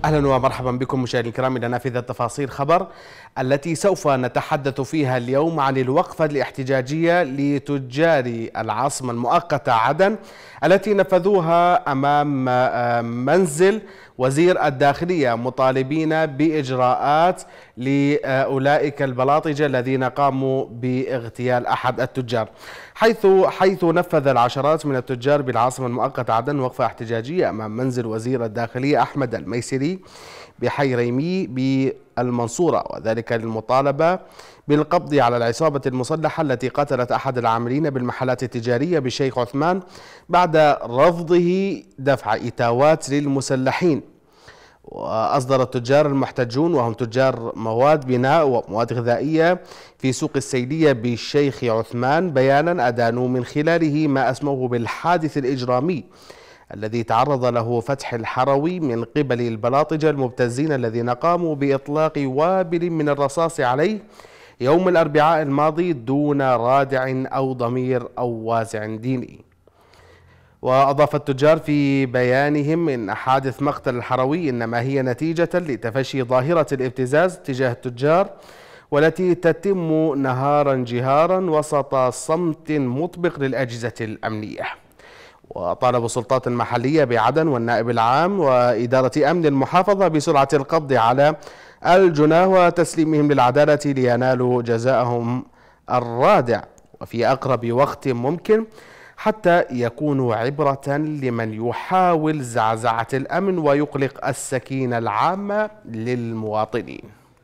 أهلا ومرحبا بكم مشاهدينا الكرام إلى نافذة تفاصيل خبر التي سوف نتحدث فيها اليوم عن الوقفة الاحتجاجية لتجار العاصمة المؤقتة عدن التي نفذوها أمام منزل وزير الداخلية مطالبين بإجراءات لأولئك البلاطجة الذين قاموا باغتيال أحد التجار، حيث نفذ العشرات من التجار بالعاصمة المؤقتة عدن وقفة احتجاجية أمام منزل وزير الداخلية أحمد الميسري بحي ريمي بالمنصورة، وذلك للمطالبة بالقبض على العصابة المسلحة التي قتلت أحد العاملين بالمحلات التجارية بالشيخ عثمان بعد رفضه دفع إتاوات للمسلحين. وأصدر التجار المحتجون وهم تجار مواد بناء ومواد غذائية في سوق السيدية بالشيخ عثمان بيانا أدانوا من خلاله ما أسموه بالحادث الإجرامي الذي تعرض له فتح الحروي من قبل البلاطجة المبتزين الذين قاموا بإطلاق وابل من الرصاص عليه يوم الأربعاء الماضي دون رادع أو ضمير أو وازع ديني. وأضاف التجار في بيانهم إن حادث مقتل الحروي إنما هي نتيجة لتفشي ظاهرة الابتزاز تجاه التجار والتي تتم نهارا جهارا وسط صمت مطبق للأجهزة الأمنية. وطالبوا السلطات المحلية بعدن والنائب العام وإدارة أمن المحافظة بسرعة القبض على الجناه وتسليمهم للعدالة لينالوا جزاءهم الرادع وفي أقرب وقت ممكن حتى يكونوا عبرة لمن يحاول زعزعة الأمن ويقلق السكينة العامة للمواطنين.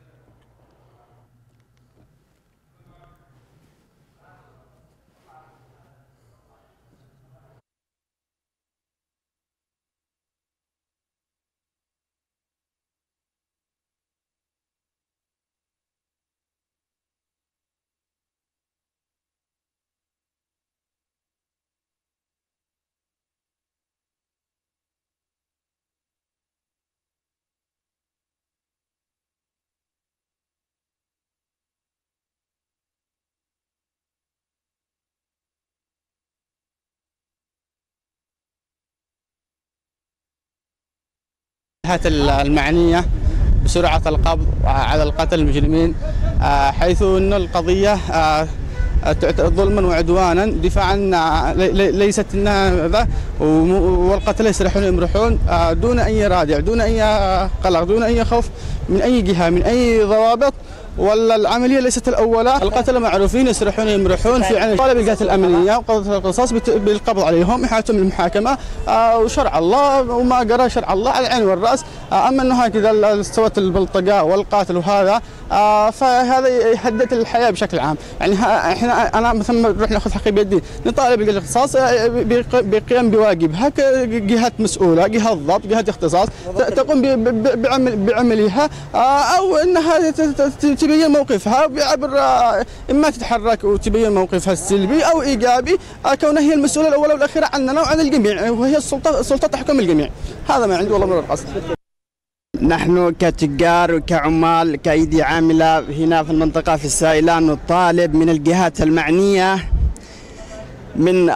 المعنية بسرعة القبض على القتل المجرمين، حيث أن القضية ظلما وعدوانا دفاعا ليست هذا، والقتلة يسرحون يمرحون دون أي رادع، دون أي قلق، دون أي خوف من أي جهة، من أي ضوابط. ولا العمليه ليست الاولى، القتله معروفين يسرحون يمرحون في عين طالب الجهات الامنيه وقضاء القصاص بالقبض عليهم احالتهم للمحاكمه وشرع الله وما قرا شرع الله على العين والراس. اما انه هكذا استوت البلطجه والقاتل وهذا فهذا يهدد الحياه بشكل عام. يعني انا مثلا نروح ناخذ حقي بيدي، نطالب القصاص بقيام بواجبها كجهات مسؤوله، جهه ضبط، جهه اختصاص تقوم بعملها، او انها تبين موقفها بعبر اما تتحرك وتبين موقفها السلبي او ايجابي، كونها هي المسؤوله الاولى والاخيره عننا وعن الجميع، وهي السلطه تحكم الجميع. هذا ما عندي والله من القصد. نحن كتجار وكعمال كأيدي عاملة هنا في المنطقة في السائلان نطالب من الجهات المعنية من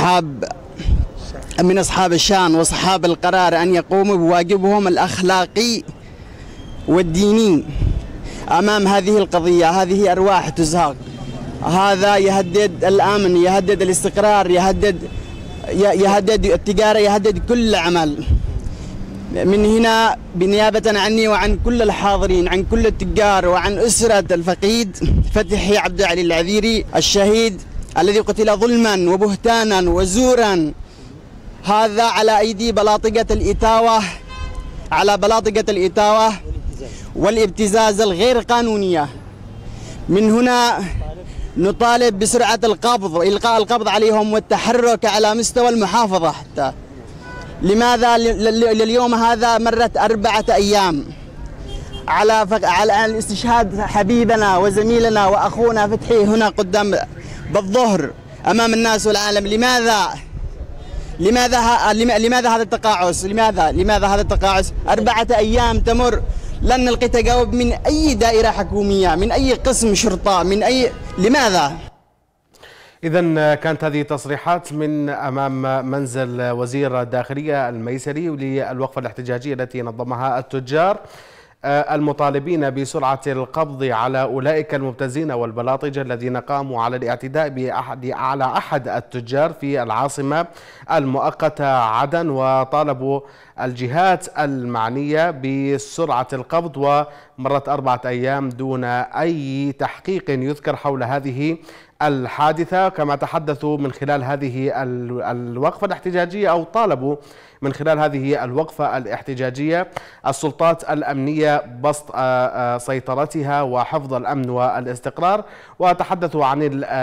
أصحاب الشان وأصحاب القرار أن يقوموا بواجبهم الأخلاقي والديني أمام هذه القضية. هذه أرواح تزهق، هذا يهدد الأمن، يهدد الاستقرار، يهدد التجارة، يهدد كل عمل. من هنا بنيابة عني وعن كل الحاضرين، عن كل التجار وعن أسرة الفقيد فتحي عبد العلي العذيري الشهيد الذي قتل ظلما وبهتانا وزورا، هذا على أيدي بلاطجة الإتاوة، على بلاطجة الإتاوة والابتزاز الغير قانونية. من هنا نطالب بسرعة القبض وإلقاء القبض عليهم والتحرك على مستوى المحافظة. حتى لماذا لليوم هذا مرت 4 أيام على الاستشهاد حبيبنا وزميلنا وأخونا فتحي هنا قدام بالظهر أمام الناس والعالم؟ لماذا هذا التقاعس؟ لماذا هذا التقاعس؟ 4 أيام تمر لن نلقي تجاوب من أي دائرة حكومية، من أي قسم شرطة، من أي. لماذا؟ إذن كانت هذه تصريحات من أمام منزل وزير الداخلية الميسري للوقفة الاحتجاجية التي نظمها التجار المطالبين بسرعة القبض على أولئك المبتزين والبلاطجة الذين قاموا على الاعتداء على أحد التجار في العاصمة المؤقتة عدن، وطالبوا الجهات المعنية بسرعة القبض. ومرت 4 أيام دون أي تحقيق يذكر حول هذه الحادثة، كما تحدثوا من خلال هذه الوقفة الاحتجاجية أو طالبوا من خلال هذه الوقفة الاحتجاجية السلطات الأمنية بسط سيطرتها وحفظ الأمن والاستقرار، وتحدثوا عن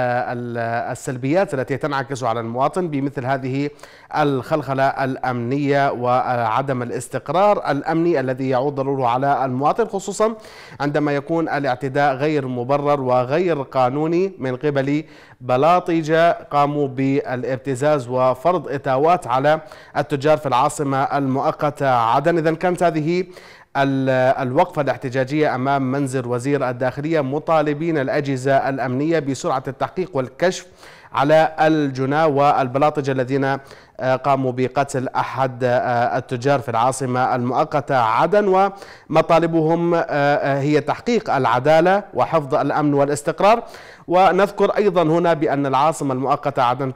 السلبيات التي تنعكس على المواطن بمثل هذه الخلخلة الأمنية وعدم الاستقرار الأمني الذي يعود ضرره على المواطن، خصوصا عندما يكون الاعتداء غير مبرر وغير قانوني من قبل بلاطجة قاموا بالابتزاز وفرض إتاوات على التجار في العاصمة المؤقتة عدن. إذن كانت هذه الوقفة الاحتجاجية أمام منزل وزير الداخلية مطالبين الأجهزة الأمنية بسرعة التحقيق والكشف على الجناة والبلاطجة الذين قاموا بقتل أحد التجار في العاصمة المؤقتة عدن، ومطالبهم هي تحقيق العدالة وحفظ الأمن والاستقرار. ونذكر أيضا هنا بأن العاصمة المؤقتة عدن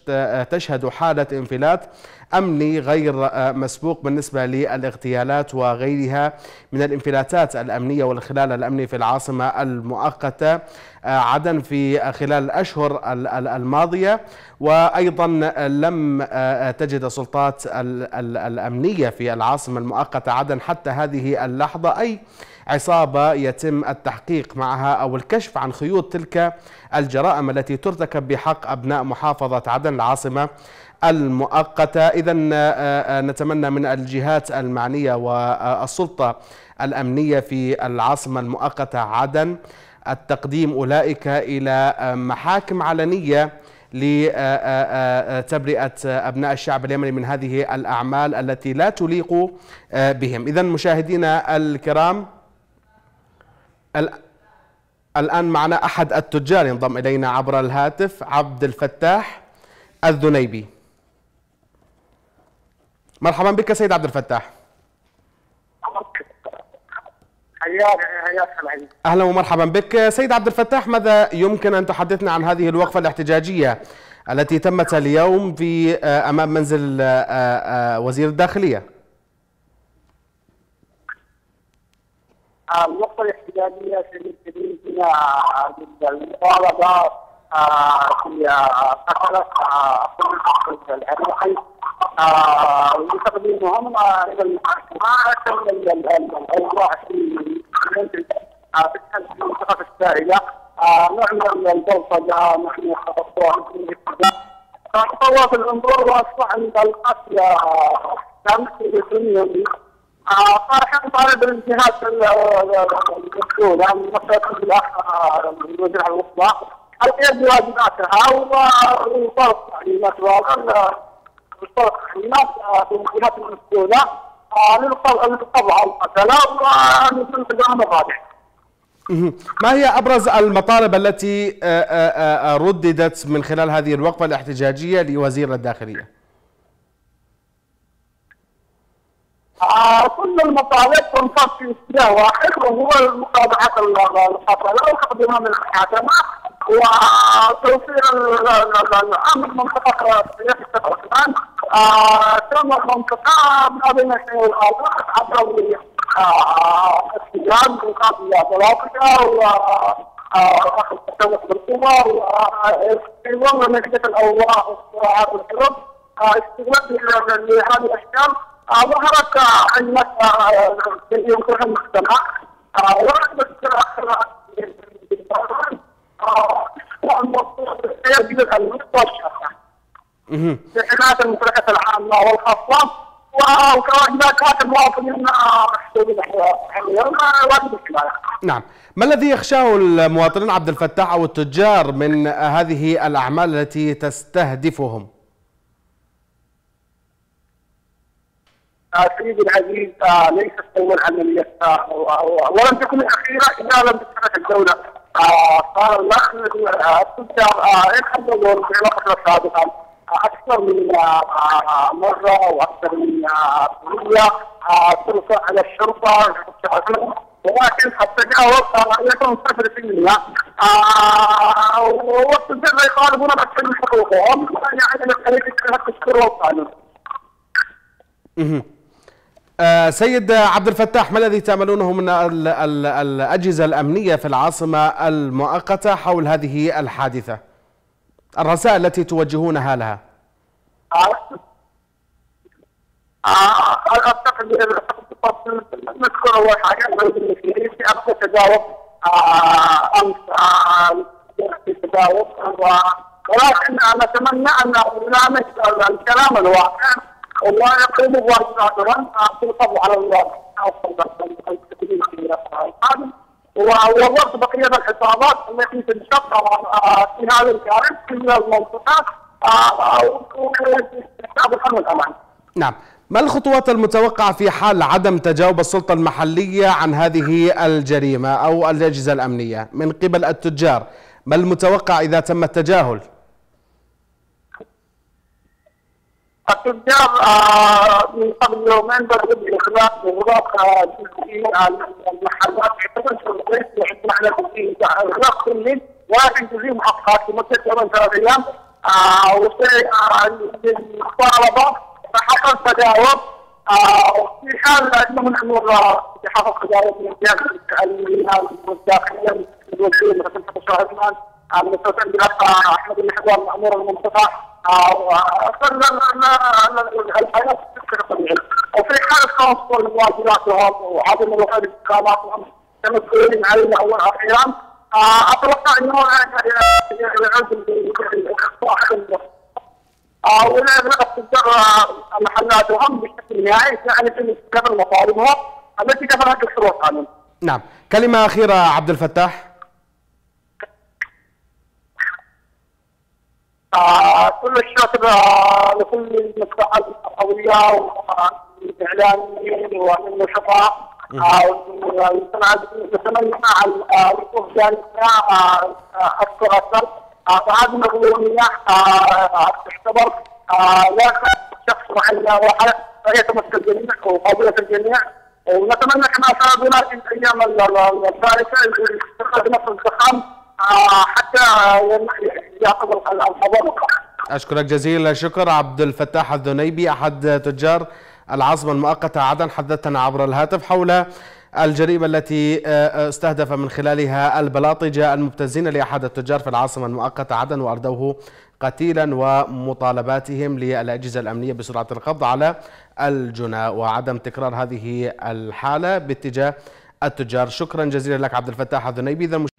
تشهد حالة انفلات أمني غير مسبوق بالنسبة للاغتيالات وغيرها من الانفلاتات الأمنية والخلال الأمني في العاصمة المؤقتة عدن في خلال الأشهر الماضية. وأيضا لم تجد السلطات الأمنية في العاصمة المؤقتة عدن حتى هذه اللحظة أي عصابة يتم التحقيق معها أو الكشف عن خيوط تلك الجرائم التي ترتكب بحق أبناء محافظة عدن العاصمة المؤقتة. إذن نتمنى من الجهات المعنية والسلطة الأمنية في العاصمة المؤقتة عدن التقديم أولئك إلى محاكم علنية لتبرئة أبناء الشعب اليمني من هذه الأعمال التي لا تليق بهم. إذن مشاهدينا الكرام، الآن معنا أحد التجار ينضم إلينا عبر الهاتف، عبد الفتاح الذنيبي. مرحبا بك سيد عبد الفتاح. أهلا ومرحبا بك سيد عبد الفتاح. ماذا يمكن أن تحدثنا عن هذه الوقفة الاحتجاجية التي تمت اليوم في أمام منزل وزير الداخلية؟ الوقفة الاحتجاجية فيها المطالبة في قتلة العراقي وتقديمهم إلى المحاكمة الأوضاع في المنطقة السائلة نعمل البلطجة نحن خططوها تطورت الأمور وأصبح عند القتل تمثل الدنيا. صراحة طالب الجهات المسؤولة من مسؤولية الأخ الوزير الوسطى القيام بواجباتها وفرض تعليمات في الجهات المسؤولة للقبض على القتلة وللانتقام المبادئ. ما هي أبرز المطالب التي رددت من خلال هذه الوقفة الاحتجاجية لوزير الداخلية؟ كل المطالب تنصب في اتجاه واحد وهو متابعة القتلة وتقديمها من المحاكمة وتوفير الأمن منطقة سياسة عثمان ثم المنطقة ما بين الشيء والآخر عبر السجان مقابل بلاطجة وأخذ التسلط بالقوة وإيضاً نتيجة الأوضاع والصراعات والحروب استغلال لهذه الأشكال ظهرت عندنا يمكنها المجتمع ورد في حماية الممتلكات العامة والخاصة وكواجبات المواطنين محسوبين حاليا واجب الحماية. نعم، ما الذي يخشاه المواطنين عبد الفتاح أو التجار من هذه الأعمال التي تستهدفهم؟ سيدي العزيز ليست أول عملية ولم تكن الأخيرة إذا لم تتحرك الدولة صار التجار يتحدثون في الفترة السابقة أكثر من مرة وأكثر من قضية ترفع على الشرطة، ولكن التجاوز يكون 0%. والتجار يطالبون بأكثر من حقوقهم، يعني الخليج تشكر القانون. سيد عبد الفتاح، ما الذي تأملونه من الأجهزة الأمنية في العاصمة المؤقتة حول هذه الحادثة؟ الرسائل التي توجهونها لها. أعتقد نذكر أول حاجة في أكثر تجاوز أمس في تجاوز، ولكن نتمنى أن نلامس الكلام الواقع ولا يقوم بواجباتهم في القبض على الواقع ووضع بقية الحسابات التي تنشق في هذا الكارثة في المنطقة وحساب الأمان. نعم، ما الخطوات المتوقعة في حال عدم تجاوب السلطة المحلية عن هذه الجريمة أو الأجهزة الأمنية من قبل التجار؟ ما المتوقع إذا تم التجاهل؟ التجار من قبل يومين بدأوا بإغلاق المحلات يعتبر على إغلاق كلي، ولكن جزئي محققات لمدة يومين 3 أيام. وفي للمطالبة فحصل تجاوب في حال أنه نحن حصل تجاوب من الجهات الداخلية الوزير مثل فتح الرحمن المستشار بلقى أحمد المحور مأمور المنطقة الحياة تسكر طبيعي. وفي حال خاصة واجباتهم وعدم الوفاء باستقاماتهم كمسؤولين علينا أول أخيرا، أتوقع أنه يعود بالإخطاء ولا يغلق التجار محلاتهم بشكل نهائي، يعني في كفر مطالبهم التي كفرها تكسر القانون. نعم، كلمة أخيرة عبد الفتاح. كل الشكر لكل المساعدة القوية والإعلاميين والنشطاء. نتمنى مع الوقوف جانبنا أكثر بعد مظلومية تعتبر لا شخص معين واحد، فهي تمثل الجميع وقضية الجميع. ونتمنى كما ساعدنا في الأيام الثالثة يستخدم نفس الزخم حتى يعقب الخبر. أشكرك جزيل الشكر عبد الفتاح الذنيبي أحد تجار العاصمة المؤقتة عدن، حدثنا عبر الهاتف حول الجريمة التي استهدف من خلالها البلاطجة المبتزين لأحد التجار في العاصمة المؤقتة عدن وأردوه قتيلا، ومطالباتهم للأجهزة الأمنية بسرعة القبض على الجنى وعدم تكرار هذه الحالة باتجاه التجار. شكرا جزيلا لك عبد الفتاح الذنيبي.